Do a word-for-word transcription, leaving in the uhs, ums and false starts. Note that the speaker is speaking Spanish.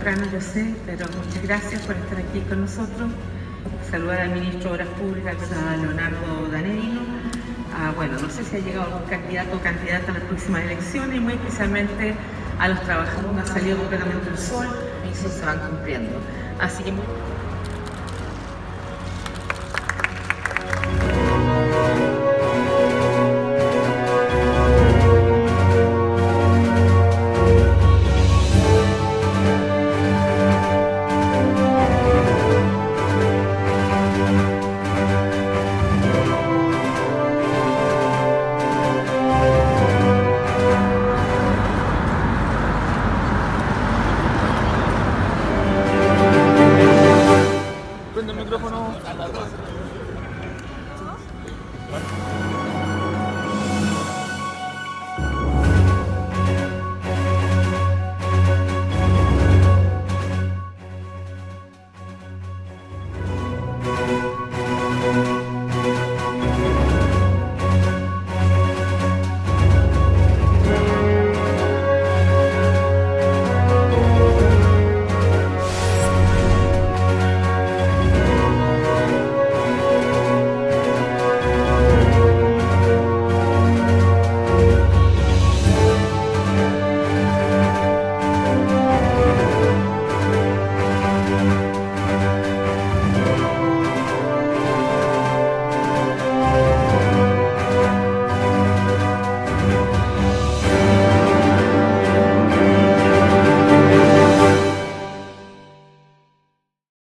lejano, yo sé, pero muchas gracias por estar aquí con nosotros. Saludar al ministro de Obras Públicas, a Leonardo Danelino. Ah, bueno, no sé si ha llegado algún candidato o candidata a las próximas elecciones, y muy especialmente a los trabajadores. No ha salido completamente el sol y eso se van cumpliendo. Así que